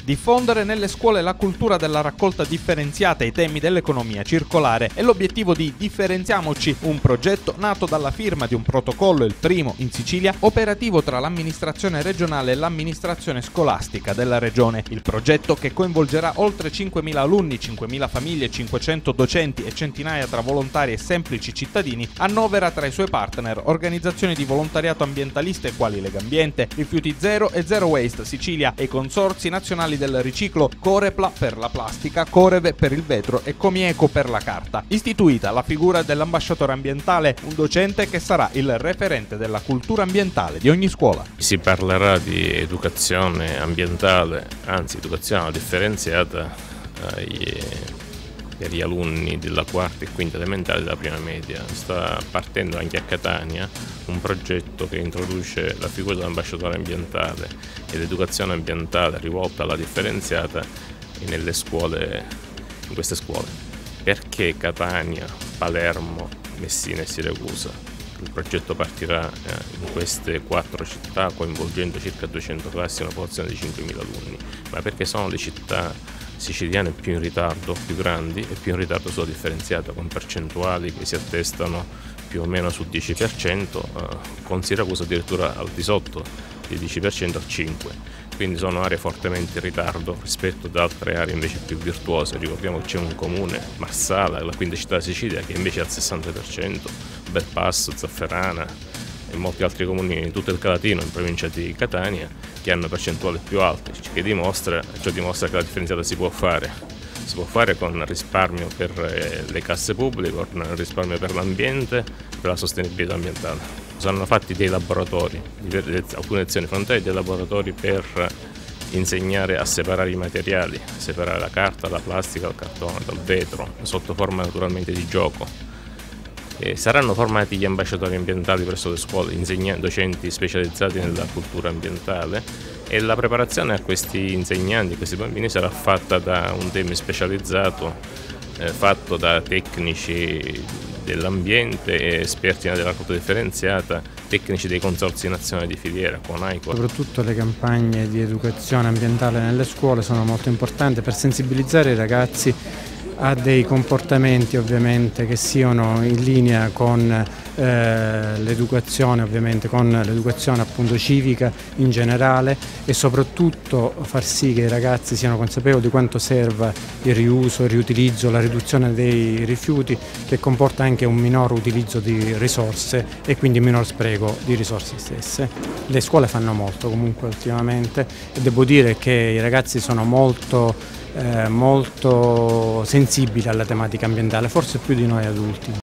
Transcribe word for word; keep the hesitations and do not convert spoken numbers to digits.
Diffondere nelle scuole la cultura della raccolta differenziata e i temi dell'economia circolare è l'obiettivo di Differenziamoci, un progetto nato dalla firma di un protocollo, il primo in Sicilia, operativo tra l'amministrazione regionale e l'amministrazione scolastica della regione. Il progetto, che coinvolgerà oltre cinquemila alunni, cinquemila famiglie, cinquecento docenti e centinaia tra volontari e semplici cittadini, annovera tra i suoi partner organizzazioni di volontariato ambientaliste quali Legambiente, Rifiuti Zero e Zero Waste Sicilia e consorzi nazionali del riciclo, Corepla per la plastica, Coreve per il vetro e Comieco per la carta. Istituita la figura dell'ambasciatore ambientale, un docente che sarà il referente della cultura ambientale di ogni scuola. Si parlerà di educazione ambientale, anzi educazione differenziata ai per gli alunni della quarta e quinta elementare della prima media. Sta partendo anche a Catania un progetto che introduce la figura dell'ambasciatore ambientale e l'educazione ambientale rivolta alla differenziata nelle scuole, in queste scuole. Perché Catania, Palermo, Messina e Siracusa? Il progetto partirà in queste quattro città coinvolgendo circa duecento classi e una popolazione di cinquemila alunni, ma perché sono le città siciliane più in ritardo, più grandi e più in ritardo sulla differenziata, con percentuali che si attestano più o meno sul dieci per cento, eh, con Siracusa addirittura al di sotto del dieci per cento, al cinque per cento. Quindi sono aree fortemente in ritardo rispetto ad altre aree invece più virtuose. Ricordiamo che c'è un comune, Marsala, la quinta città di Sicilia, che invece è al sessanta per cento, Belpasso, Zafferana e molti altri comuni in tutto il Calatino, in provincia di Catania, che hanno percentuali più alte, che dimostra, ciò dimostra che la differenziata si può fare. Si può fare con risparmio per le casse pubbliche, con risparmio per l'ambiente, per la sostenibilità ambientale. Saranno fatti dei laboratori, alcune lezioni frontali, dei laboratori per insegnare a separare i materiali, a separare la carta, la plastica, il cartone, dal vetro, sotto forma naturalmente di gioco. E saranno formati gli ambasciatori ambientali presso le scuole, insegnanti, docenti specializzati nella cultura ambientale, e la preparazione a questi insegnanti, a questi bambini, sarà fatta da un team specializzato, eh, fatto da tecnici dell'ambiente e esperti della raccolta differenziata, tecnici dei consorzi nazionali di filiera, CONAICO. Soprattutto le campagne di educazione ambientale nelle scuole sono molto importanti per sensibilizzare i ragazzi a dei comportamenti ovviamente che siano in linea con eh, l'educazione, ovviamente con l'educazione appunto civica in generale, e soprattutto far sì che i ragazzi siano consapevoli di quanto serva il riuso, il riutilizzo, la riduzione dei rifiuti, che comporta anche un minor utilizzo di risorse e quindi un minor spreco di risorse stesse. Le scuole fanno molto comunque ultimamente e devo dire che i ragazzi sono molto Eh, molto sensibili alla tematica ambientale, forse più di noi adulti.